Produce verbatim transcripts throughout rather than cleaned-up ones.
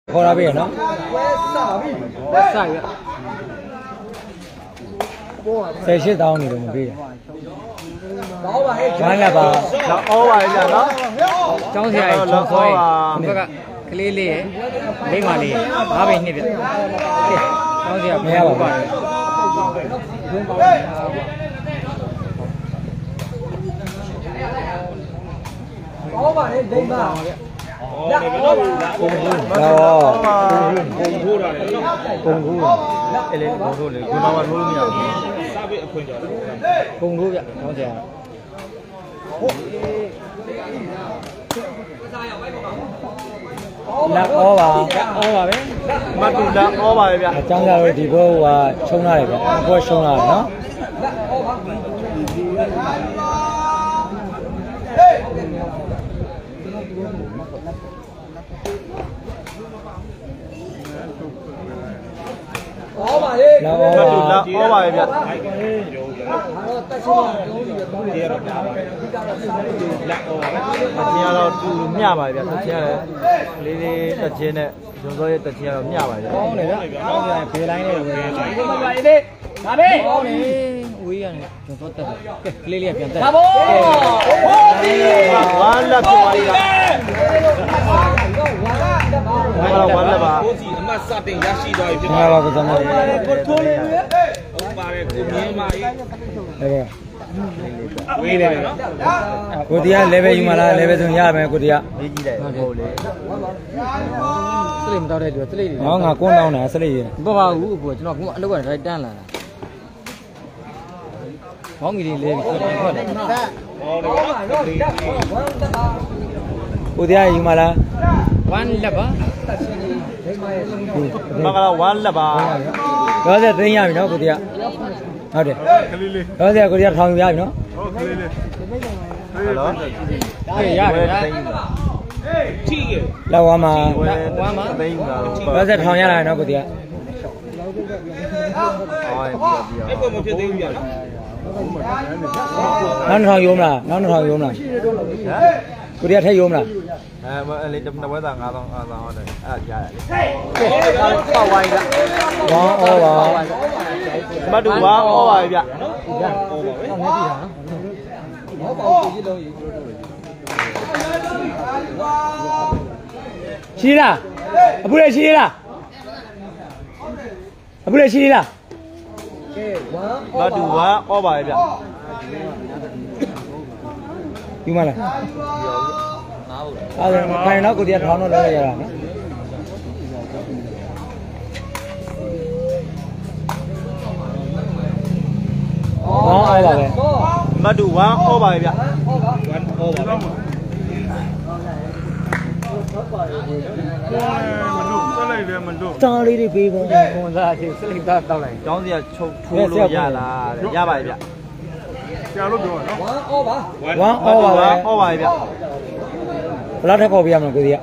ခေါ်လာပြီနော်ဆက်ရဆက်ရှိတောင်းနေလို့မပြီးတော့ပါဟဲ့ကျန်လာပါတော့ဩပါလေနော်ကျောင်းဆရာကြီးကျောင်းခေါ်ရင်ဒီဘက်ကကလေးလေးရဲ့မိမလေးငါးပိနှစ်ပြကျောင်းဆရာမရပါဘူးဩပါလေဒိမ့်ပါရတော့ပုံထိုးတာလေနော်ပုံထိုးအဲ့လေပုံထိုးလေဒီမှာမထိုးလို့မရဘူးစပစ်အခွင့်ကြော်ပုံထိုးပြဟောဆရာလက်ဩပါဩပါပဲမတူလက်ဩပါပဲဗျအကြောင်းကြတော့ဒီဘောကချုံလာတယ်ဗျဘောချုံလာတယ်နော်ဩပါလေလက်ဩပါလက်ဩပါပဲဗျတက်ရှင်းတယ်လက်ဩပါတက်ရှင်းရတော့သူမျှပါဗျတက်ရှင်းရတယ်လေးလေးတက်ရှင်းနဲ့ဇွန်စောရဲ့တက်ရှင်းရတော့မျှပါဗျကောင်းတယ်ဗျကောင်းတယ်ဖေးလိုင်းနဲ့ပဲဒီမှာပါလေဒါပဲကောင်းတယ်ဝေးရတယ်ဇွန်စောတက်တယ်ကဲကလေးလေးပြန်တက်ဒါဘောဝါလက်ပြပါလိမ့်ဝါလက်ပါကိုစီအမတ်စတင်ရရှိသွားပြီဖြစ်ပါပါကစားမလေးကိုထိုးလေးဟုတ်ပါတယ်ကိုမြင်းပါကြီးဟဲ့ဝေးတယ်နော်ကိုတရား level ယူမလား level ဆိုရမယ်ကိုတရားရေးကြည့်လိုက်ဟုတ်လေစလိမတောက်တဲ့လူစလိတွေဟောငါကွန်းတောင်းတာစလိရမပါဘူးအခုကျွန်တော်ကအလုပ်ကတန်းလာတာဘောင်းကြီးလေးလဲပြီးထွက်တယ်ကိုတရားယူမလားone လက်ပါမကလားoneလက်ပါတော့ဆက်သိမ်းရပြီနော်ကိုတရားဟုတ်တယ်ကလေးလေးတော့ဆက်ကိုတရားထောင်ယူရပြီနော်ဟုတ်ကလေးလေးဟယ်လိုဟေးရတယ်လားထိရလောက်ဝမ်းမှာဝမ်းမှာသိမ်းတာတော့ဆက်ထောင်ရလာနော်ကိုတရားဟောပြပြအဲ့ဘမဖြစ်သေးဘူးဗျာနောက်ထောင်ယူမလားနောက်ထောင်ယူမလားဟမ်ကိုတရားထည့်ယူမလားအဲလေတစ်ပွဲသားငါးသောင်းအားသောင်းဟုတ်တယ်အဲ့ဒါကြားရတယ်ပေါက်ဝိုင်းကဝါဩပါမတူဝါဩပါဗျာနော်ဩပါပဲဟောနေပြီလားဟောပေါက်ကြည့်လုံးကြီးရှိလားအခုလည်းရှိလားအခုလည်းရှိလားကဲဝါမတူဝါဩပါဗျာယူမလားအဲ့ဒါခိုင်တော့ကိုတရားထောင်းတော့လဲရတာနော်ဟောအဲ့ပါပဲမတူဝမ်းဩပါပဲဗျဝမ်းဩပါပဲမတူတက်လိုက်တယ်မတူတားလေးတွေပေးပါခွန်သားချင်းစလိတ်သားတောက်လိုက်ကျောင်းစီကချုပ်ထိုးလို့ရလားရပါရဲ့ဗျဆရာလို့ပြောနော်ဝမ်းဩပါဝမ်းဩပါပဲဩပါရဲ့ဗျဘယ်လောက်ထပ်ခေါ်ပြရမလဲကိုကြီးက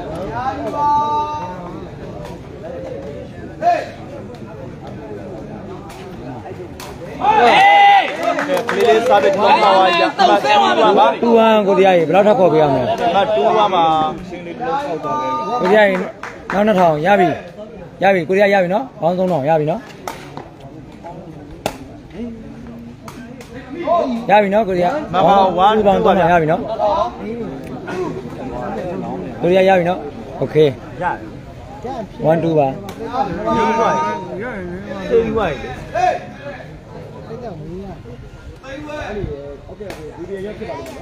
ကလေးလေးစားပြီးတော့ပါပါရပါပါတူဝမ်းကိုကြီးရေဘယ်လောက်ထပ်ခေါ်ပြရမလဲငါတူဝမ်းမှာရှင်းလေးတော့ပေါက်သွားခဲ့ကိုကြီးရေနောက်နှစ်ထောင်ရပြီရပြီကိုကြီးရရပြီနော်ဘောင်းသုံးထောင်ရပြီနော်ရပြီနော်ကိုကြီးကမမဝမ်းပေါင်းသုံးထောင်ရပြီနော်ကိုရီးယားရပြီနော်โอเคရတယ်one twoပါရေးပါရေးပါရေးတော့မင်းကအဲ့ဒီโอเคဒီဒီရက်ဖြစ်ပါလိမ့်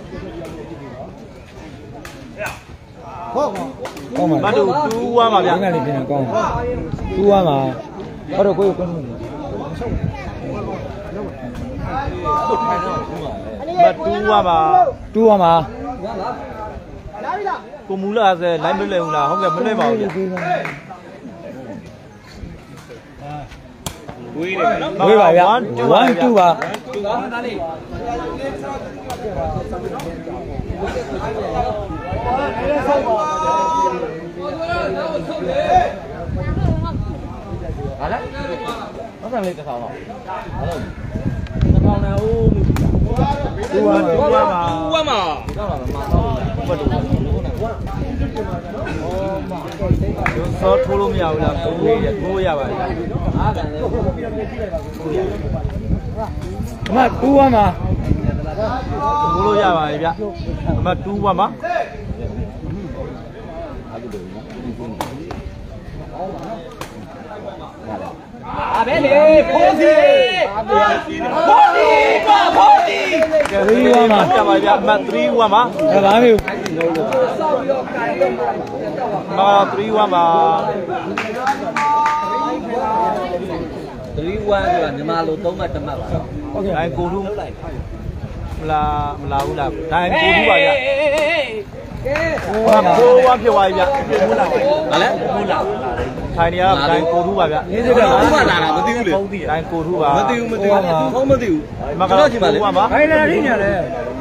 မယ်နော်ဟောကောင်းပါမတူtwo oneပါဗျာငါလေးပြန်ကောင်းtwo oneပါဟောတော့ကိုယ်ကိုယ်မtwo oneပါtwo oneပါကိုမူလာဆဲလိုက်မလွယ်ဘူးလားဟုတ်ကဲ့မလွယ်ပါဘူးဗျဝေးတယ်နော်ဝေးပါဗျာone twoပါသားလေးဟာလားဟုတ်တယ်လေတစ်ထောင်တော့ဟာလို့တစ်ထောင်နဲ့အိုးတူပါတူပါမှာတူပါမှာတော့လာမှာတော့ဘတ်တူစောထိုးလို့မရဘူးလားထိုးရထိုးရပါလားအားကန်လေအမတူးဝမ်းမှာထိုးလို့ရပါပြီဗျအမတူးဝမ်းမှာ啊，别理，跑题，跑题，跑题。three one 嘛，加把加，嘛 three one 嘛，加把没有？嘛 three one 嘛。three one 是吧？你妈路东嘛，怎么吧？来过路，啦啦啦，来过路吧呀。哇，过完票完呀，过啦，哪来？过啦。ထိုင်နေရတာတိုင်းကိုထူးပါဗျနေစစ်ကဘာမှလာတာမသိဘူးလေတိုင်းကိုထူးပါမသိဘူးမသိဘူးဘာမှမသိဘူးမကတော့ရှိပါလေခိုင်းနေတာရင်းနေတယ်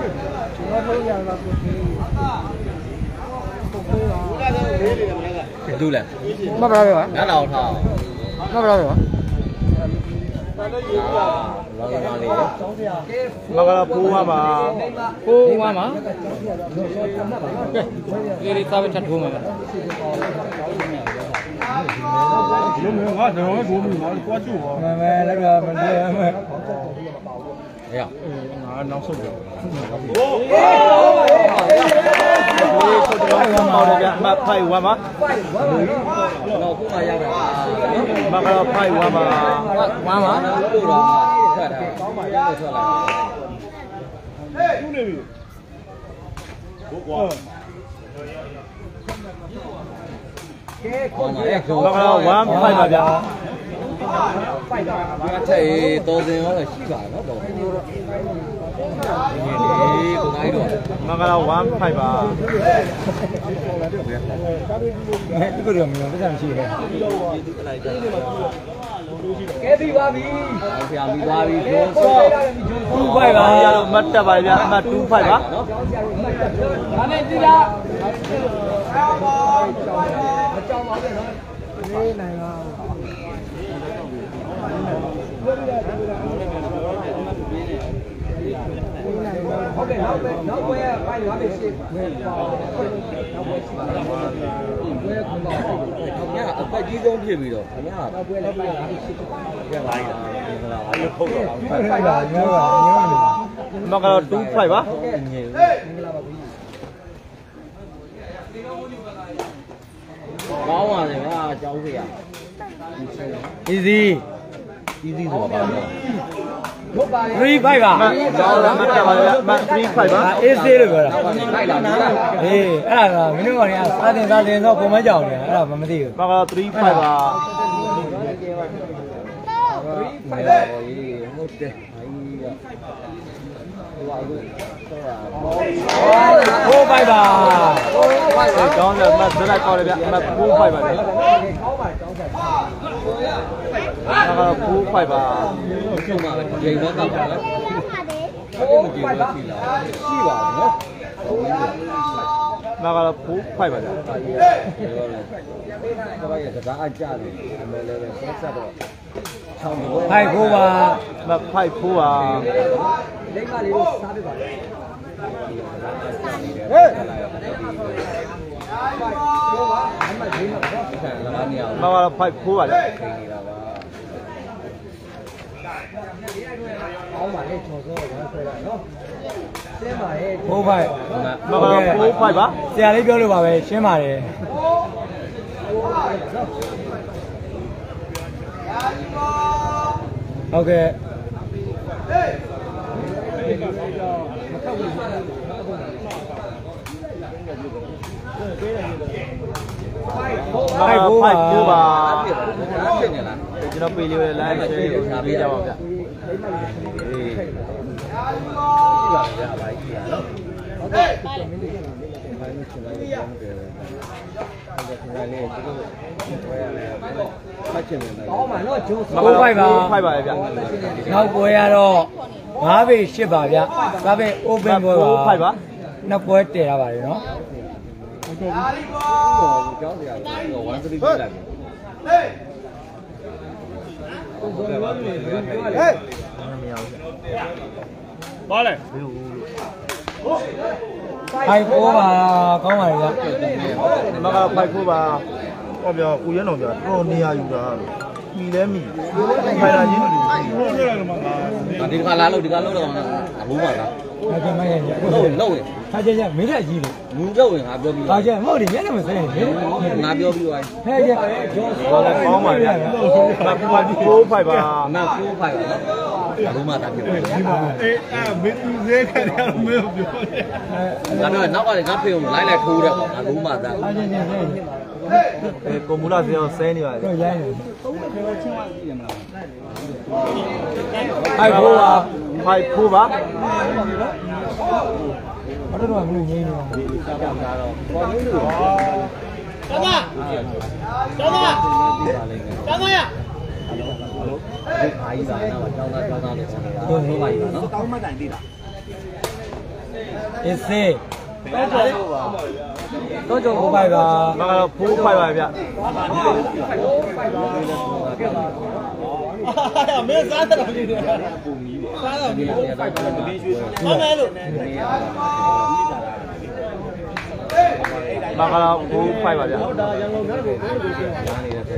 ဒူးလဲမပါဘူးငါတော့ထားမပါဘူးမကလာဖိုးပါဖိုးပါမှာကဲဒီစားပဲထပ်ထိုးမှာလုံးမငါတော့ဒိုးမီငါကွာချို့ပါမမဲလည်းကမလဲမဲရငါနောက်ဆုံးတယ်โอ้โหဆိုတော့မောင်ရမဖိုင်ဝမ်းမှာတော့ခုမှရတာမကတော့ဖိုင်ဝမ်းမှာဝမ်းမှာလို့တော့ထွက်တာကောင်းပါရဲ့ထွက်လာဟေးသူ့နေပြီဘိုးကွာကဲခေါ်ကြည့်တော့one five ပါဗျာfiveပါဗျာထက်ရေးတော်စင်ရောရှိပါတော့ပေါ့ဒီကိုနိုင်တော့မင်္ဂလာone fiveပါဒီကိုရောမျိုးပတ်စံရှိတယ်ကဲပြီးပါပြီဆရာပြီးသွားပြီဂျုံဆော့two fiveပါရတော့မတ်တက်ပါဗျာအမှတ်two fiveပါနော်ဒါနဲ့ကြည့်လားမကြောက်ပါနဲ့နော်နေနိုင်ပါဟုတ်ကဲ့နောက်ပဲနောက်ပွဲပိုင်းပါပဲရှင်းပွဲပေါ့နောက်ပွဲရှိပါလားပွဲကွန်ပါခင်ဗျာအပတ်ကြီးဆုံးဖြစ်ပြီးတော့ခင်ဗျာနောက်ပွဲလည်းပိုင်းပါရှင်းပြပါလိုက်တာအဲ့လိုထုတ်တော့ဖိုက်ပါညောပါညောနေပါမကတော့two fiveပါဟေးမင်္ဂလာပါပြီကောင်းပါလေဗျာအကြောင်းစီရ easy easy ဆိုတာပါဗျာဟုတ်ပါရဲ့three fiveပါကျောင်းလည်းမတက်ပါဘူးဗျာthree fiveပါ easy လို့ပြောတာဖိုက်တာနားအေးအဲ့ဒါကမင်းတို့ကစာသင်စာသင်တော့ပုံမကြောင်နေအဲ့ဒါမမသိဘူးဘာကthree fiveပါthree fiveပါဟုတ်တယ်four fiveပါကျောင်းလည်းမတ်စလိုက်ကောက်เลยဗျမတ်four fiveပါလေကောင်းပါကျောင်းဆိုင်ဒါကfour fiveပါကျုံပါပဲချိန်တော့ကောက်ပါလားဟုတ်ပါတယ်four fiveပါရှိပါဘူးနော်ဒါကfour fiveပါဗျာဟေးဒါကဒါအကြတယ်အမေလည်းပဲဆက်ဆက်တော့five fourပါမfive fourပါလိမ့်မလေးကိုစားပြပါဟေးfourပါအမှတ်လေးတော့မမfive fourပါလေကောင်းပါလေချော်စောဝမ်းဆွဲတာနော်ရှင်းပါရဲ့four fiveမမfour fiveပါဆရာလေးပြောလို့ပါပဲရှင်းပါတယ်ဟုတ်ကဲ့ဖိုက်ဖိုးပါဖိုးပါဖြစ်နေလားကျွန်တော်ပေးလေးပဲ live ဆွဲလို့ငါပေးကြပါဗျာအေးရှိပါဗျာအပိုင်းကြီးနော်ဟုတ်ကဲ့ဖိုင်ချင်လိုက်တယ်ဟုတ်ကဲ့ခင်ဗျာလေးတို့ပွဲရလဲဖတ်ချင်တယ်ကောင်းပါနော်ဂျိုးဖိုးဖိုက်ပါဖိုက်ပါဗျာနောက်ပွဲရတော့ငါးပေရှစ်ပါဗျာဒါပဲ open ပွဲပါဖိုက်ပါနောက်ပွဲတည်ရပါတယ်နော်ဟုတ်ကဲ့အားလေးပေါ့ကျောင်းစရာကိုone threeပြလိုက်ပြီဟေးဟုတ်ကဲ့ပါဟေးမရဘူးပါလေဟုတ်ဖိုက်ဖိုးပါကောင်းပါလေဗျာမကဖိုက်ဖိုးပါဟောပြောဦးရင်းတော်ကြာတော့နေရာယူတာမီလဲမီဖိုင်လာချင်းတူဒီကလာလို့ဒီကလို့တော့အဘူးပါလားဒါကြမ်းရရလို့လို့ဝင်ဒါကြမ်းရမင်းလက်ကြီးလို့လူတော့ဝင်ငါပြောပြီးဒါကြမ်းမဟုတ်တယ်မျက်နှာမစဲငါပြောပြီးသွားဟဲ့ကြဘာလဲကောင်းပါဗျာမဖိုက်ဖိုးဖိုက်ပါမဖိုးဖိုက်ပါအဘူးမှတာဖြစ်တယ်အေးအာမင်းသူစဲခါရမင်းပြောတယ်ငါတော့နောက်ကလည်းငါဖေုံလိုက်လိုက်ထိုးတယ်ပေါ့ငါဘူးမှတာဒါကြမ်းကြမ်းကြမ်းအဲကွန်မူလာစဲအောင်ဆဲနေပါလေတော့ရိုင်းတယ်ဖိုက်ဖိုးပါဖိုက်ဖိုးပါဘာလို့တော့မလို့ငိမ့်နေလဲကြောက်တာတော့ပေါ်နေလို့ကျောင်းသားကျောင်းသားကျောင်းသားရဒီအားကြီးတာတော့ကျောင်းသားကျောင်းသားလို့ခေါ်နေတာဟုတ်ပါပြီနော်တောင်းမှတိုင်သေးတာအစ်စေးတော့ကြောက်ပါတော့ကြောက်ဖိုးဖိုက်ပါမကတော့ဖိုးဖိုက်ပါဗျအာမင်းစားတယ်လို့ပြောတယ်စားတော့ဒီဖိုက်ပါမမဲလို့မကတော့ဖိုးဖိုက်ပါဗျဟုတ်တာရန်ကုန်ကတော့ကိုကိုပြောတာနေတယ်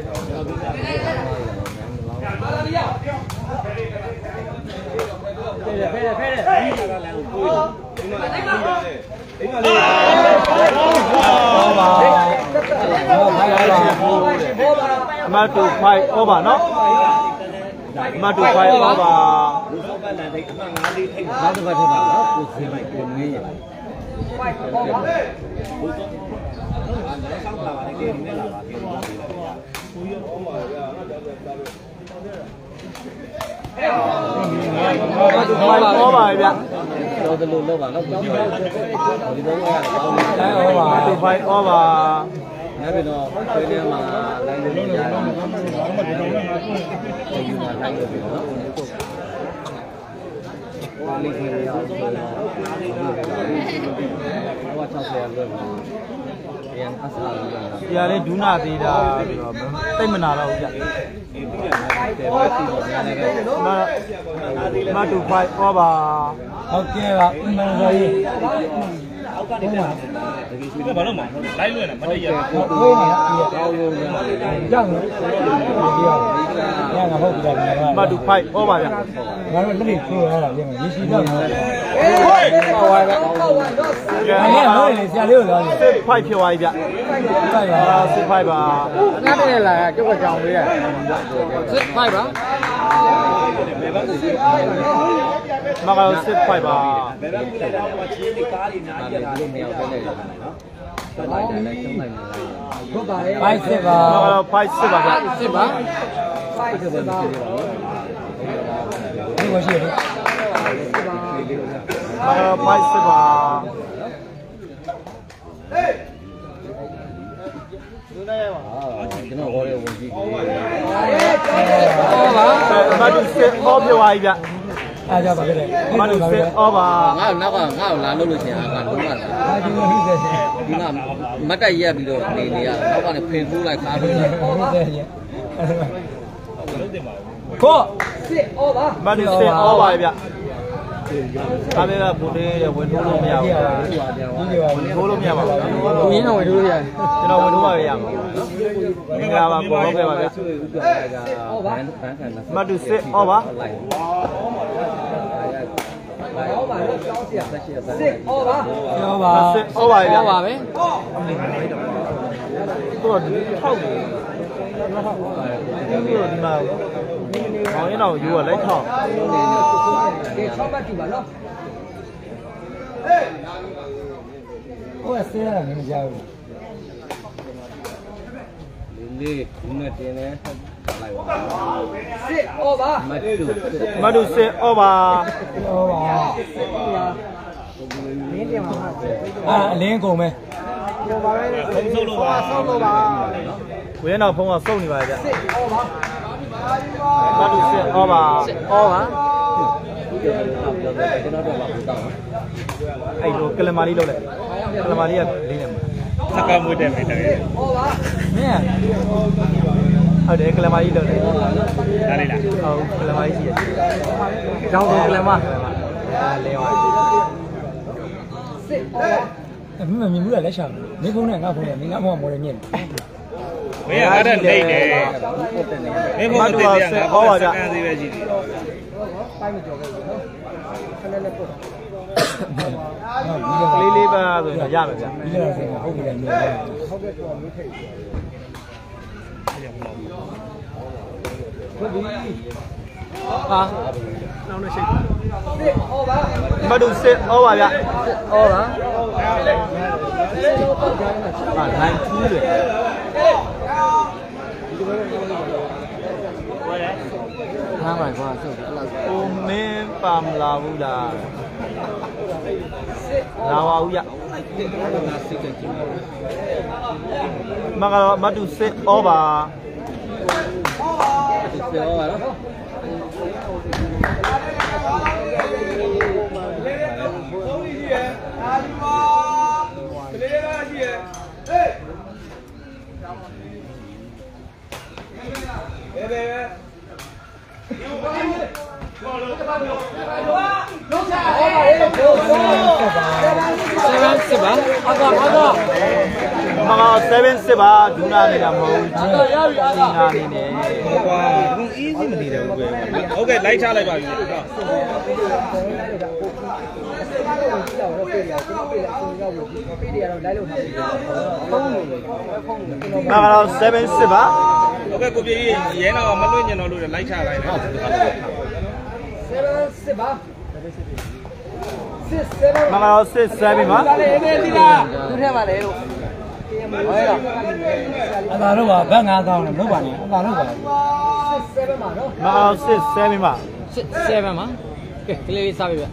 ဖဲတယ်ဖဲတယ်ဖဲတယ်ဒီကလည်းကိုဒီမှာဒီမှာလေးဟောပါအမတူဖိုက်ဟောပါနော်အမတူဖိုက်ဟောပါဆောက်ပတ်လန်ထိတ်အမှငါးလေးထိတ်နောက်တစ်ပတ်ထိတ်ပါနော်ကိုစီမိုက်ကိုငင်းရဖိုက်ဟောပါဘုသောဆောက်လာပါလေဒီနေ့လာပါပြောလို့ကိုရဟောပါဗျာငါကြောက်တယ်တာပဲမတူဖိုက်ဟောပါဗျာတော့တယ်လို့လောက်ပါနော်ဒီတော့ဒီတော့ရတယ်ကောင်းတယ်ဟောပါမတူဖိုက်ဟောပါအဲ့ဒီတော့ဆွေးနွေးမှာလိုင်းလို့ရတယ်ဘာမှမပြောင်းဘူးဒီမှာလိုင်းလို့ပြောနော်ဟိုလေးကြီးရအောင်ဆိုတော့ဟို၆၀လွယ်ပါပြန်အစားလို့ရတာဒီကလေးဒူးနာသေးတာပြီးတော့တိတ်မနာတော့ဘူးဗျမမတူဖိုက်ဟောပါဟုတ်ကဲ့ပါအမှန်ပါကြီးအောက်ကနေပြန်ဒီကဘာလို့မလိုက်လွယ်နေမတည့်ရဘူးဟုတ်ပါဘူးကောင်းရုံနဲ့ကြောက်လို့ဒီရရငါဟုတ်ပြီလားမတူဖိုက်ဟောပါဗျငါတို့လက်တွေခိုးရတာပြင်ရေရှိတော့အေးဟေးဟောပါဗျအဲ့ဒါလို့လေဆရာလေးကိုပြောစစ်ဖိုက်ဖြစ်သွားပြီဗျဖိုက်ပါစစ်ဖိုက်ပါငါတည်းလာကျုပ်ကကြောင်လေးရစစ်ဖိုက်ပါမကတော့စစ်ဖိုက်ပါဘယ်ဘက်ကတော့ချင်းကားလေးနားကြတာလို့မရောက်တဲ့လေနော်တော့လိုက်တယ်လိုက်ချုံးလိုက်နေလိုက်ဟုတ်ပါရဲ့ဖိုက်စစ်ပါမကတော့ဖိုက်စစ်ပါဗျစစ်ပါဖိုက်စစ်ပါဒီကိုရှိတယ်မကတော့ဖိုက်စစ်ပါဟေးကျွန်တော်ဟောရဲဝင်ကြည့်ပြီဟောပါမတူစစ်ဟောပြောပါပြီဗျအားကြပါကြတယ်မတူစစ်ဟောပါငါ့နောက်ကငါ့ကိုလာလို့လို့ရှင်အားကလုံးဝလာအားဒီလိုဟိစေဒီမှာမတ်တက်ရက်ပြီးတော့နေနေရတော့ကနေဖင်ထိုးလိုက်ခါထိုးလိုက်ဟိစေကိုစစ်ဩပါမတူစစ်ဩပါဗျဒါပေမဲ့ဘူတေးရဝင်ထိုးလို့မရဘူးဝင်ထိုးလို့မရပါဘူးကိုရင်းတော့ဝင်ထိုးလို့ရတယ်ကျွန်တော်ဝင်ထိုးပါပဲရမှာမင်္ဂလာပါပေါ်ဟုတ်ကဲ့ပါဗျမတူစစ်ဩပါဩပါလို့ကြောင်းเสียစစ်ဩပါဩပါစစ်ဩပါဗျဩပါပဲတော့ထောက်တယ်ဒီမှာဘောင်းရင်တော့ယူရလိုက်ထောက်ဒီ၆ဘတ်ကြည့်ပါနော်ဟိုဆင်းရတာမကြောက်ဘူးလေးလေးနဲ့တင်းနေလိုက်ပါစစ်ဩပါမတူမတူစစ်ဩပါဩပါမင်းတင်ပါအာအလင်းကုန်ပဲဟိုပါပဲဆုံးလို့ပါဆုံးလို့ပါဝင်းတော့ဖုံးကစုံနေပါကြစစ်ဩပါမတူစစ်ဩပါဩပါကျွန်တော်တို့ကဘူတောင်းအဲ့လိုကလမာလေးလုပ်လိုက်ကလမာလေးကလေးနေမှာစကမွေးတယ်မယ်တကယ်ဩပါမင်းဟုတ်တယ်ကလမာကြီးလုပ်တယ်ဒါလေးလားဟုတ်ကလမာကြီးရှိရတယ်ကျောင်းကလမာလဲပါစစ်ဩပါမင်းမမြင်ဘူးလားလက်ချောင်းနေဖုန်းနဲ့ငါဖုန်းနဲ့မင်းငါဖုန်းကမော်ရမြင့်မင်းကအဲ့ဒါနေတယ်မင်းဘုံတိတ်ရငါဘောစကန်သေးပဲရှိသေးတယ်ပိုင်းမကြော်ခဲ့ဘူးနော်ခဏနဲ့ပို့လေးလေးပါဆိုရင်ရမယ်ဗျဒီလိုဆိုရင်ဟုတ်ပြီလေမျိုးဟုတ်ကဲ့ကြော်မျိုးထိတ်ဟုတ်ပြီဟာနောက်နဲ့ရှိတ်ဟောပါမတူစစ်ဟောပါဗျဟောပါဟာနိုင်ထူးတယ်ဟာမိုင်ကွာဆုပ်အဲ့လောက်ကိုမင်းပါမလာဘူးလားလာပါဦးရမကတော့မတူစစ်ဩပါစစ်ဩပါနော် seven ပါအကာအကာမကsevenပါဒူနာနေတာမဟုတ်ဘူးကြီးရပြီအကာနာနေနေကွာဘုံ easy မနေတယ်ဘူးပဲဟုတ်ကဲ့လိုက်ချလိုက်ပါပြီဟုတ်မကတော့sevenပါဟုတ်ကဲ့ကိုပြေးရဲနာမလွင့်ညင်တော့လို့လိုက်ချလိုက်နော် sevenပါမကတော့six sevenပါသူထဲမှာလေလို့ဟုတ်လားအသာတော့ပါဘတ်ငါးသောင်းနဲ့လုပ်ပါနဲ့အသာတော့ပါsix sevenပါနော်မကတော့six sevenပါ six sevenပါကဲကလေးလေးစားပြီဗျ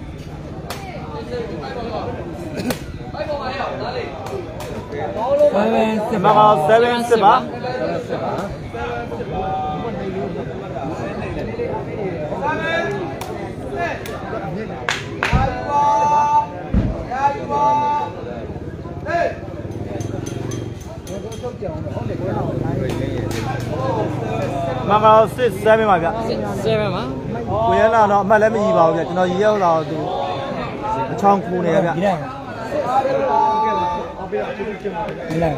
မကတော့sevenပါမမတော့six sevenပါဗျ sevenပါကိုရနာတော့အမှတ်လည်းမကြီးပါဘူးဗျကျွန်တော်ရေရောက်လာတော့သူအချောင်းခူနေရဗျဒီလိုက်ဒီလိုက်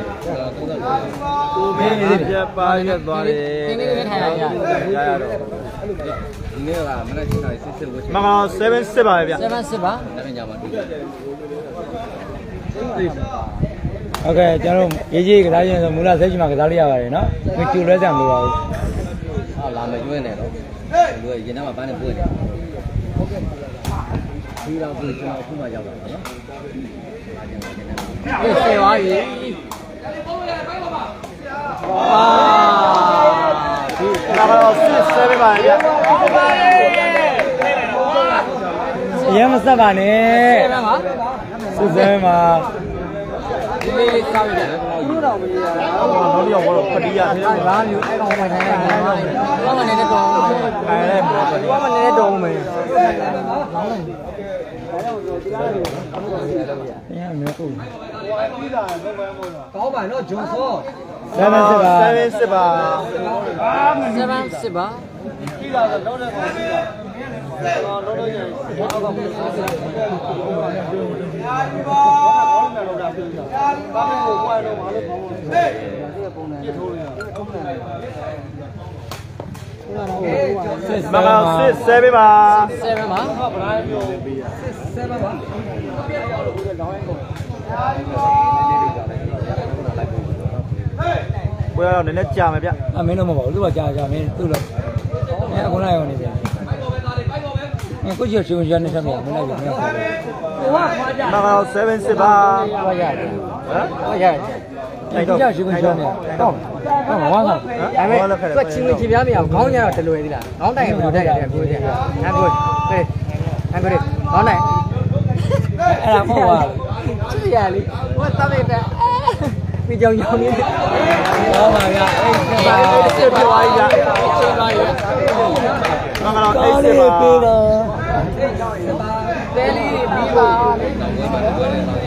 ကိုမင်းပြပါရက်သွားတယ်ဒီနေ့လည်းထိုင်ရရရရတော့ဒီနေ့ကမနေ့ကစစ်စစ်ဝတ်မမတော့seven sixပါဗျ seven sixပါဒါပြန်ကြမှာတူဟုတ်ကဲ့ကျွန်တော်ရေးကြီးကစားရင်ဆိုမူလဆက်ချင်မှာကစားလို့ရပါတယ်နော်မကျူလဲကြမလို့ပါဘူးဟာလာမကျွေးနဲ့တော့လူကရင်ထဲမှာပန်းနဲ့ပွေးတယ်ဟုတ်ကဲ့ဒီတော့ကိုကျွန်တော်အခုမှရောက်လာတာနော်ဟေးဆေးပါပြီအာဒီကတော့six sevenပါဗျအရင်မဆက်ပါနဲ့six sevenပါဒီလေးလေးစားရတယ်ဘူးတော့မရဘူးနောက်တစ်ယောက်ကတော့ဖတီးရသေးတယ်ဘာမျိုးအဲ့ကောင်မှထိုင်ရတယ်ဘာမှလည်းတော့ခိုင်းလိုက်ပါဖတီးဘာမှလည်းတော့မယ်တရားမျိုးကိုကောင်းပါနော်ဂျွန်ဆော seven sixပါseven sixပါ seven sixပါပြီးတော့လုံးတဲ့ကောင်ပြီးတော့လုံးလုံးရင်ဘာမှမလုပ်ဘူး။ညာဒီပါ။ဘာမှမလုပ်တာဖြစ်နေတာ။ညာဒီပါ။ဘာမှမလုပ်တော့ဘာလို့ပေါ့။ဟေး။ဒီပုံနဲ့ပြထိုးနေတာ။ထုံးနေတယ်။မကsix sevenပါ sevenပါ။ဟုတ်ဗလားပြောsix sevenပါ။ပြပြောလို့လောင်းရင်ကုန်။ညာဒီပါ။ဘယ်တော့နည်းနည်းကြာမယ်ဗျ။အမင်းတော့မပါဘူး။သူကကြာကြာမင်းသူ့လို့အဲအခုလိုက်အောင်နေပြန်။ကိုကြီးရှင်ရနေစမ်းမလိုက်ဘူးမင်း။ဟိုကခွာကြ။မကseven sixပါ။ခွာရတယ်။ဟမ်ခွာရတယ်။အဲ့တော့ရှင်ရှင်နေ။တော့တော့ဝမ်းဆောင်။ဒါပေမဲ့သူကချင်းချင်းပြားမရဘူး။ခေါင်းညတော့တလွယ်သေးလား။ခေါင်းတိုင်ကဘယ်လိုတက်ရတယ်ပြောတယ်။ဟမ်ကိုဟေးဟမ်ကိုခေါင်းတိုင်အဲ့ဒါမဟုတ်ပါဘူး။ကြည့်ရလေ။ဟိုတပ်လိုက်တဲ့ဒီကြောင်ကြောင်လေးဟောပါဗျာအဲ့ဒီပါစစ်ပြသွားရစစ်ပါရမင်္ဂလာအိတ်စစ်ပါပြီးတော့တဲလေးပြီးပါ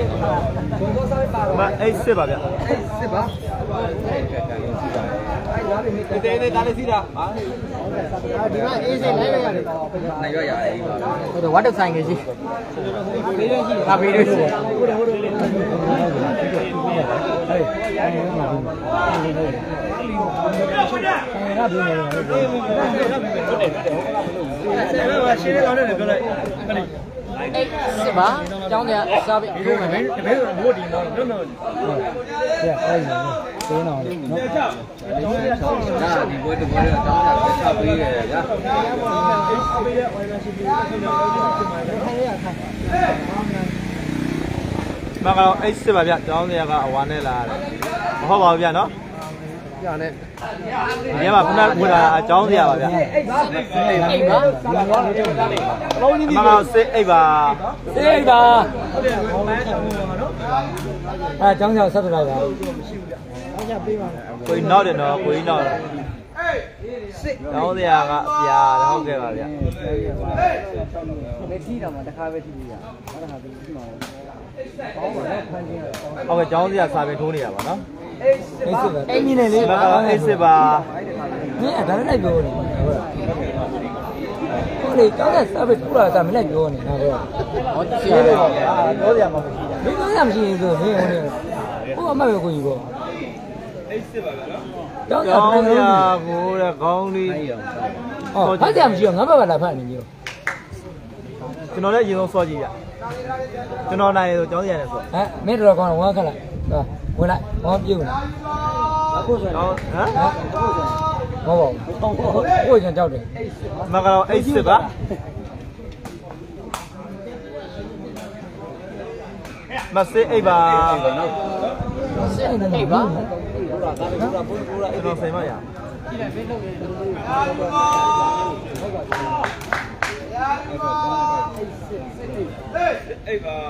မအိတ်စစ်ပါဗျာစစ်ပါတေးတေးဒါလေးစီးတာဟာဒီမှာအေးစိတ်လိုက်လိုက်ရတယ်နိုင်ရရတယ်ဟုတ်တယ်ဝတ်တက်ဆိုင်ကြီးဘေးရရှိတာဘေးရရှိတယ်ဟုတ်တယ်ဟုတ်တယ်ဟဲ့အဲ့ဒါမှာဒီနေနေအဲ့ဒါဘယ်လိုလဲဟုတ်တယ်ဟုတ်တယ်ဆယ်ဘက်ရှင်းကောင်းတယ်ပြောလိုက်အဲ့စစ်ပါကျောင်းတရားစားပြီးပြောမယ်ဘယ်ဘယ်ဘို့ဒီတော့နော်နော်ဆရာအဲ့ဒီနော်နော်နော်ဒါဒီဘွဲတဘွဲတော့ကျောင်းတရားဆက်ပေးရတယ်ကြာမကတော့အိတ်စစ်ပါဗျကျောင်းတရားကအဝါနဲ့လာတယ်မဟုတ်ပါဘူးဗျနော်ပြနဲ့ဒီမှာခဏဝင်လာအကြောင်းစရာပါဗျအိတ်ပါမကတော့စစ်အိတ်ပါစစ်အိတ်ပါအဲကျောင်းကျောင်းဆက်ထွက်လိုက်ပါကိုကြီးနောက်တယ်နော်ကိုကြီးနောက်တယ်စစ်ကျောင်းစရာကပြာဟုတ်ကဲ့ပါဗျဘယ်ထီတော့မှတစ်ခါပဲထီလို့ရဟုတ်တယ်ဟာဒီမှာကောင်းပါတော့ဖန်ချင်းဟုတ်ကဲ့ကျောင်းစရာစာပေထိုးနေတာပါနော်အိတ်စစ်ပါအိတ်မြင်နေလေးပါအိတ်စစ်ပါနင်းအဲ့ဒါလည်းပြောနေဟုတ်လေကျောင်းကစားပဲထိုးတာကမင်းလည်းပြောနေတာတော့ဟောဆရာပါပြောစရာမှမရှိဘူးမင်းပြောစရာမရှိရင်ဆိုမင်းဟိုနေဟိုအမပဲကိုကြီးပေါ့အိတ်စစ်ပါဗျာနော်ကျောင်းစရာကိုတဲ့ခေါင်းလေးဟောဖတ်စရာမရှိတော့ငါဘက်ကလာဖတ်နေကြီးကျွန်တော်လည်းအရင်ဆုံးစောကြည့်ရကျွန်တော်နိုင်ဆိုကျောင်းစရာနဲ့စောဟမ်မင်းတော်ကောင်းတော့ဝါခက်လိုက်ဝင်လိုက်ဘာပြုတ်နေအခုဆိုတော့ဟမ်မဟုတ်ပါဘူးကိုကျန်ကြောက်တယ်မကတော့အိတ်စစ်ပါမစစ်အိတ်ပါစစ်အိတ်ပါကျွန်တော်ဆိုင်မရအိတ်ပါ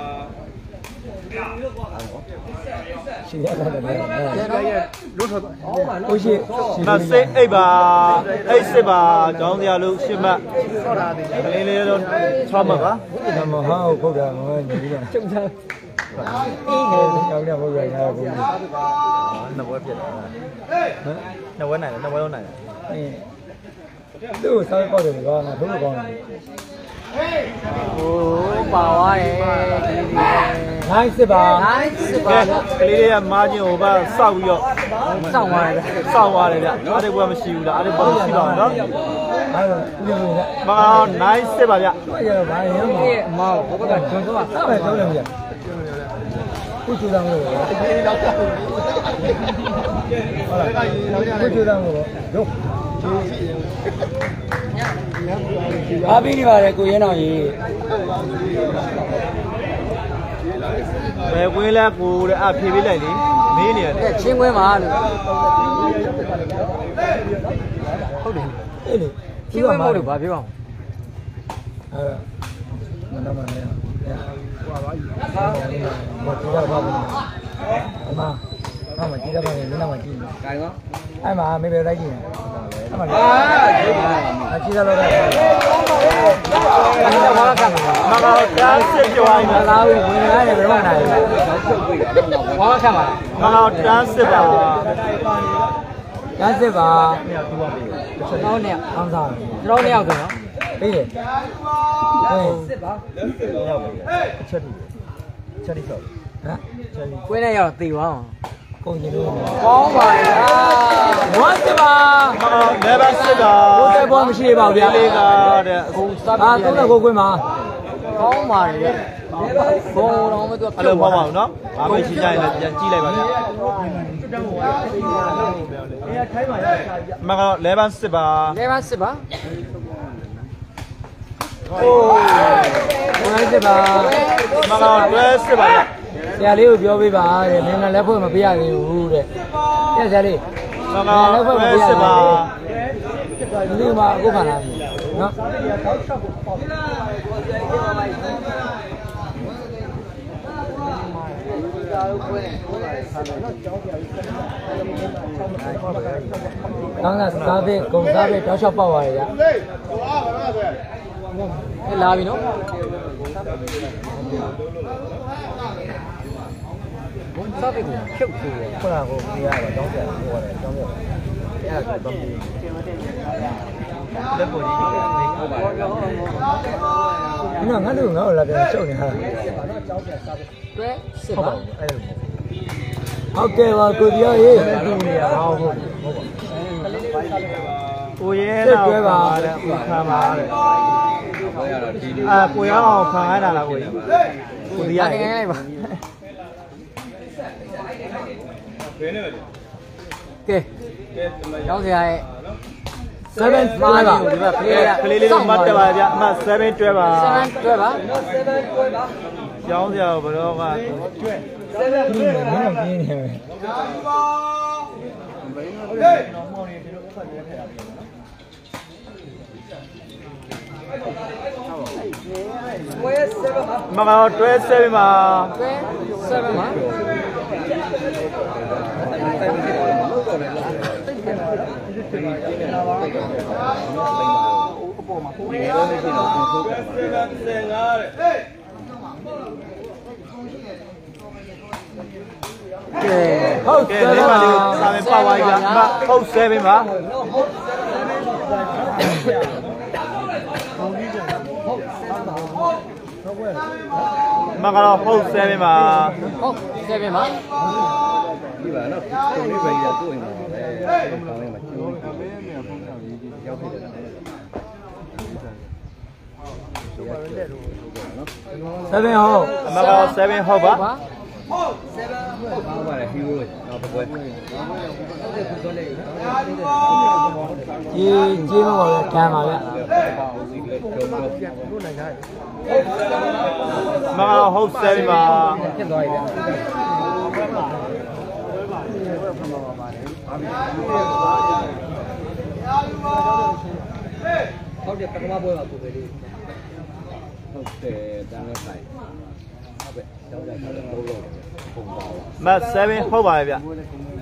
ရှိရတယ်လေလွတ်ထွက်ဟိုရှိမစိတ်အိပ်ပါအိတ်စစ်ပါကျောင်းစရာလို့ရှင်းမဆော့တာဒီလေးလေးတော့ချောမှာပါမမဟာဟုတ်တာမဟုတ်ညီကကျုံစားအေးငယ်ကြောင်ရဖို့ရတာဘုရားနှစ်ဘွဲပြတ်တာဟမ်နှစ်ဘွဲနိုင်တယ်နှစ်ဘွဲလုံးနိုင်တယ်အေးသူ့ကိုစားပေါက်တယ်ကွာငါတို့ကောင်းတယ်ဟိုပါသွားတယ်နိုင်စစ်ပါနိုင်စစ်ပါကလေးတွေကမားချင်းဟိုဘစောက်ပြီးတော့စောက်သွားတယ်စောက်သွားတယ်ဗျအားတွေဘွဲမရှိဘူးလားအားတွေဘွဲမရှိပါဘူးနော်အဲ့တော့ဒီလိုလေမာနိုင်စစ်ပါဗျဟုတ်ရပါရင်အမောဘဘကကျွန်းကျွန်းကစားပဲပြောတယ်ဗျခုချူတောင်းလို့ဟုတ်လားခုချူတောင်းလို့တို့အားပေးနေပါတယ်ကိုရဲတော်ကြီးဘယ်ကွင်းလဲကိုတဲ့အဖြေပေးလိုက်လေမေးနေရတယ်ချင်းကွင်းပါလို့ဟုတ်တယ်အေးလေချင်းကွင်းမဟုတ်လို့ဘာပြောအောင်အဲမနမနဲ့ဟွာပါဘာဘာဘာဘာအမအမကြည့်ရပါမယ်နားမှာကြည့်နေခိုင်ကောအဲ့မှာမေမေလိုက်ကြည့်နေအဲ့မှာအကြည့်ရတော့တယ်ဘာကကမှာမကောတားစစ်ကြွိုင်းလာလာဝင်ရတယ်ဘယ်တော့မှနိုင်ဘူးဘာကကမှာမကောတားစစ်ပါတန်းစစ်ပါကျွန်တော်နဲ့အောင်စားကျွန်တော်နဲ့ရောက်ဆိုနော်ပြီးတယ်ဟဲ့စစ်ပါအချက်တိချက်တိဆောက်ဟမ်ကွင်းနဲ့ရောက်သေသွားအောင်ကုန်ကြီးလို့ကောင်းပါလားဝမ်းစစ်ပါလေဘစစ်ပါဘိုးတဲ့ဘောမရှိပါဘူးဗျာလေးကတဲ့အခုစားအာသုံးတဲ့ကိုကွင်းမှာကောင်းပါတယ်ဘုံတော်မဲ့သူအဲ့လိုပေါ့ပါဘူးနော်ဘာပဲရှင်းကြရင်လည်းပြန်ကြည့်လိုက်ပါဗျာမကောလေဘစစ်ပါလေဘစစ်ပါโอ้ဝမ်းစစ်ပါမကောတွဲစစ်ပါဆရာလေးကိုပြောပေးပါတဲ့မင်းကလက်ဖွဲ့မပေးရသေးဘူးတဲ့ဆရာလေးမကောလက်ဖွဲ့မပေးရသေးဘူးဒီမှာအခုခံလာပြီနော်ကောင်းတာစားပဲဂုံစားပဲတောက်လျှောက်ပေါက်သွားတယ်ဗျ။လာပြီနော်။ဘုံစားပဲကိုဖြုတ်ပြီးခုနကကိုပြရတော့တောင်းကြတယ်ဟိုရတယ်တောင်းကြတယ်အဲ့ဒါတော့ပြီးလက်ပေါ်ကြီးဟုတ်ပါဘူးဒီကငါတို့ငါ့ကိုလာပြန်ရှုပ်နေဟာတွဲစစ်ပါအဲ့လိုဟုတ်ကဲ့ပါကိုပြောရေးဟုတ်ဟုတ်ဟုတ်ကိုရဲတော့တွဲပါတဲ့ခံပါတဲ့အာကိုရအောင်ခံရတာလားကိုကြီးကိုဒီရနေလိုက်ပါဘယ်နဲ့လဲကဲရောက်ကြရဲ့seven မှားပါဒီမှာကလေးကလေးလေးလေးမှတ်တယ်ပါဗျအမှsevenတွဲပါsevenတွဲပါsevenတွဲပါကျောင်းစရာဘယ်တော့မှကျွဲsevenတွဲပါမင်းပြင်းနေမယ်မကတော့တွဲsevenပါတွဲsevenပါဟုတ်ကဲ့ဒီမှာလေးစာမေးပါဝိုင်းကဟုတ်sevenပါမကတော့ဟုတ်sevenပါဟုတ်sevenပါဒီပါနော်ကိုလေးပဲရကိုယ်နေတယ်ကောင်းလေးမှာကျိုးရောက်ဖြစ်တယ်sevenဟုတ်အမကတော့sevenဟုတ်ပါဟုတ်sevenဟုတ်ပါတယ်ဟီးရိုးတော့ပွဲကြီးကြီးမဟုတ်ဘူးတန်းပါဗျမကတော့ဟုတ်sevenပါဖြစ်သွားပြီဗျဟုတ်တယ်ပထမပွဲပါကိုပဲလေးဟုတ်တယ်တန်းနဲ့ဆိုင်ဟုတ်ပဲကျောင်းလိုက်တော့လုံးလုံးပုံပါမတ်sevenဟုတ်ပါရဲ့ဗျseven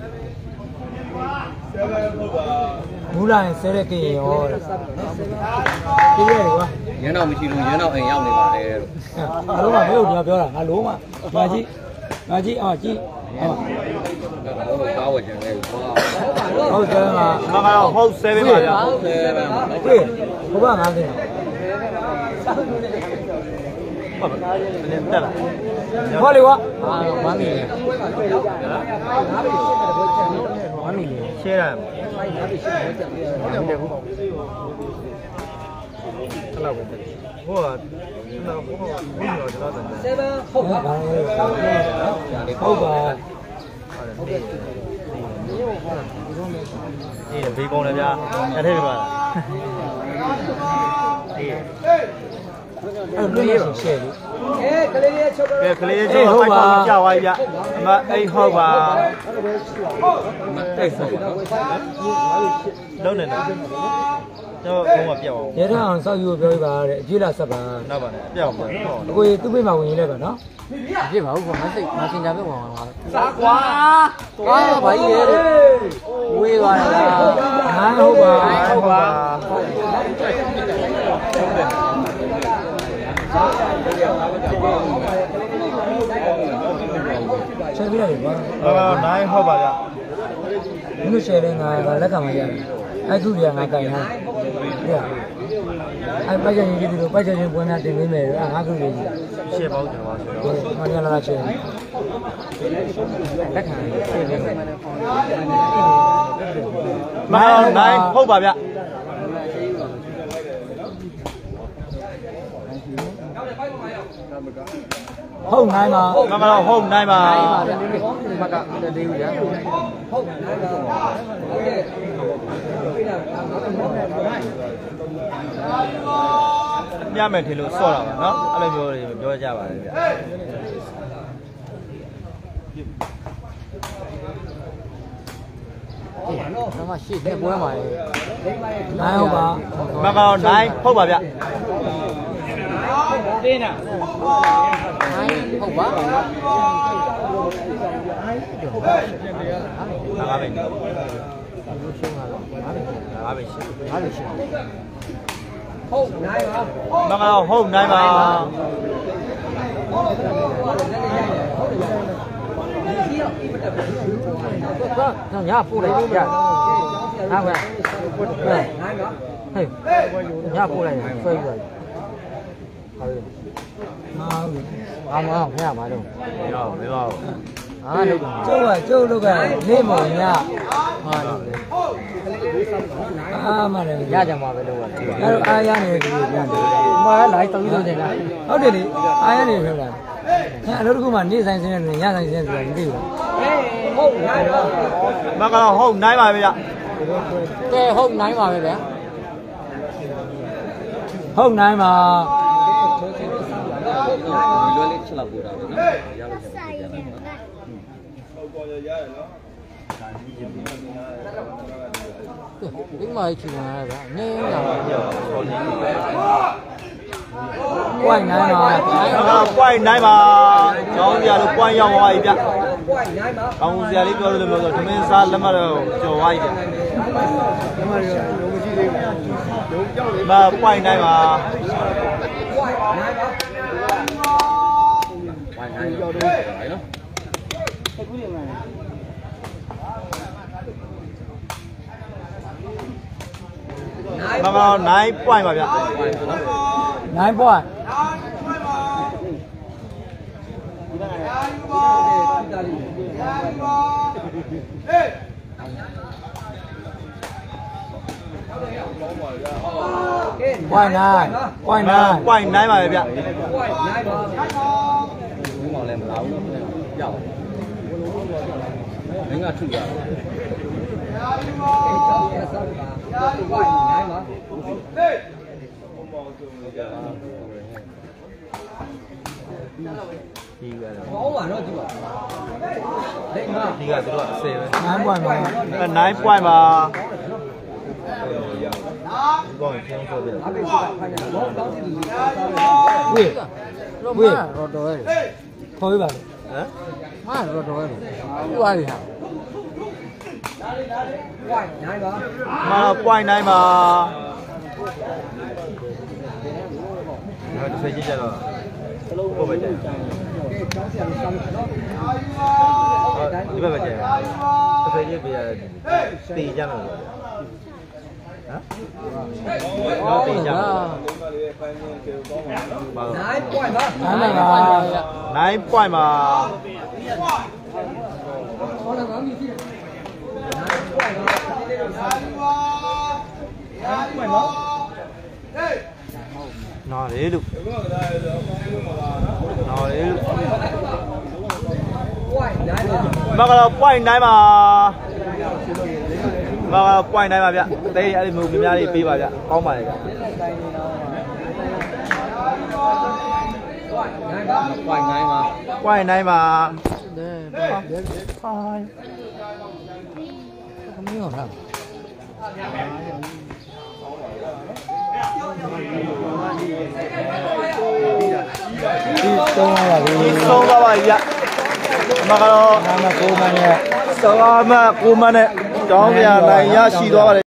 ဟုတ်ပါမူလာရင်ဆဲတဲ့ကရင်ရောပြည့်ရတယ်ကွာရင်းတော့မရှိလို့ရင်းတော့အိမ်ရောက်နေပါတယ်လို့ငါတို့ကမင်းတို့ပြောတာငါလုံးမငါကြည့်ငါကြည့်အော်ကြည့်အော်ဟုတ်ပါဝကြတယ်ကွာဟုတ်တယ်မှာမကတော့ဟုတ်sevenပါဗျဟုတ်sevenပါဟေးဘုရားငါသိဟုတ်ပါဘူးနည်းတက်လာဟောလေကွာအာဝမ်းမီဝမ်းမီရှင်းရမယ်ဟုတ်တယ်ဟုတ်အဲ့လောက်ပဲဟိုကနော်ဟိုကဘုရားကျွန်တော်တယ်sevenဟုတ်ပါဟုတ်ပါဟုတ်ကဲ့အေးဘေးကောင်းလည်းဗျာအဲ့ထည့်ပြပါလားအေးအဲ့လိုလေးရှယ်လေးကဲကလေးလေးချုပ်ပါကဲကလေးလေးချုပ်ပါပိုက်ပေါင်းကြာသွားပြီဗျအမအိတ်ဟုတ်ပါတိုက်ဆိုင်လုံးနေတယ်တော့ဘုံမပြောက်အောင်ရဲထအောင်စောက်ယူပြောပြပါတဲ့အကြည့်လာဆက်ပါနောက်ပါနဲ့အပြောက်ပါအကိုသူ့ပြိမှာဝင်ရင်းလိုက်ပါနော်မဖြစ်ပါဘူးကွာမစိတ်မစင်ကြပဲဝင်သွားစားကွာသွားပါကြီးရဲဝေးသွားတာဟာဟုတ်ပါဟုတ်ပါချက်ပြရတယ်ကွာအာနိုင်ဟုတ်ပါဗျဘုလို့ရှယ်တဲ့ငါကလက်ကမှရတယ်အဲ့သူတွေကငါကြိုင်ထားတယ်အဲ့ပိုက်ချင်ကြီးဒီလိုပိုက်ချင်ကြီးပွဲများတင်ပေးမယ်အဲ့ငါခုလေးကြီးရှယ်ပေါင်းကျွန်တော်ဆိုတော့မရလာရှယ်လက်ခံရှယ်နေတယ်မနိုင်ဟုတ်ပါဗျဟုတ်နိုင်ပါမကတော့ဟုတ်နိုင်ပါမကတည်းကရဟုတ်နိုင်ပါညမယ်ထင်လို့စော့တာပါနော်အဲ့လိုမျိုးတွေပြောကြပါတယ်ဗျနော်မရှိတဲ့ပွဲမှာနိုင်ဟုတ်ပါမကတော့နိုင်ဟုတ်ပါဗျတင်းတာဟုတ်ပါငါးပဲငါးပဲရှိငါးပဲရှိဟုတ်နိုင်ပါမငါဟုတ်နိုင်ပါညပို့လိုက်ရ哪个？对，嘿，你要过来，所以说，好的，啊，啊嘛，不要嘛都， 没有没有， 啊，就啊就那个内蒙呀，啊，啊嘛嘞，伢家嘛不都啊？哎，哎呀你这边，我来等多点啦，好的哩，哎呀你说啦。အဲ့လိုတခုမှနေဆိုင်စင်းနဲ့ညဆိုင်စင်းဆိုတာမသိဘူး။ဟုတ်နိုင်ပါ။မကတော့ဟုတ်နိုင်ပါပဲဗျ။ကဲဟုတ်နိုင်ပါပဲဗျာ။ဟုတ်နိုင်ပါ။လွယ်လေးချက်လောက်ပို့တာပဲနော်။ရလို့ချက်ပြန်လာ။ဟုတ်ပေါ်ရရတယ်နော်။ဒီမှာချီလာတာ။နေရတာ။ပွိုင်းနိုင်ပါပွိုင်းနိုင်ပါကျောင်းစရာလို့ပွိုင်းရောက်သွားပြီဗျပွိုင်းနိုင်ပါကောင်းစရာလေးပြောလို့လို့ပြောဆိုသမင်းစားလက်မတော့ကျော်သွားပြီဗျလက်မရောလုံးမရှိသေးဘူးလုံးကြောက်နေပါပွိုင်းနိုင်ပါပွိုင်းနိုင်ပါပွိုင်းနိုင်ကြောက်တော့ဟဲ့နော်အခုနေမှာမမနိုင်ပွိုင်းပါဗျနိုင်ပွိုင်းပွိုင်းနိုင်ပွိုင်းနိုင်ပွိုင်းနိုင်ပါပဲဗျပွိုင်းနိုင်ပါဘူးမောင်လည်းမလာဘူးကြောက်မင်းကထုရပွိုင်းနိုင်ပါဒီကလည်းဘောင်းပါတော့ကြည့်ပါလိမ့်မဒီကသူတို့အစေပဲနိုင်ပွိုင်းပါနိုင်ပွိုင်းပါဘောင်းချင်းဆိုပြတယ်ဝေးဝေးရော်တော်ရဲ့ခေါ်ပြပါလေဟမ်မာရော်တော်ရဲ့ဥပါရီဟာပွိုင်းနိုင်ပါမာပွိုင်းနိုင်ပါဒီစိတ်ကြီးကြတော့ဟုတ်ပဲကြည့်ဒီဘက်ပဲကြည့်တစ်စိတ်ကြီးပြရတေးကြမှာပေါ့ဟမ်တော့တေးကြမှာနိုင်ပွိုင်းပါနိုင်ပါနိုင်ပွိုင်းပါဟောလာကောင်းပြီနိုင်ပွိုင်းပါနိုင်ပွိုင်းပါဟေးနော်လေလို့နော်လေလို့မကတော့ပွိုင်းနိုင်ပါမကတော့ပွိုင်းနိုင်ပါဗျတေးအဲ့ဒီမျိုးများလေးပေးပါဗျကောင်းပါလေဗျပွိုင်းနိုင်ပါပွိုင်းနိုင်ပါဟာမင်းရောလားဒီသုံးပါပြီဒီသုံးပါပါဗျမကတော့နာမကိုမနဲ့စလာမကိုမနဲ့ကျောင်းပြနိုင်ရရှိသွားပါတယ်